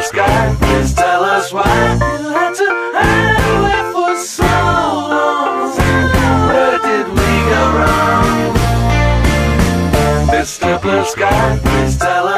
Sky, please tell us why you had to hide away for so long. Where did we go wrong? Mr. Blue Sky, please tell us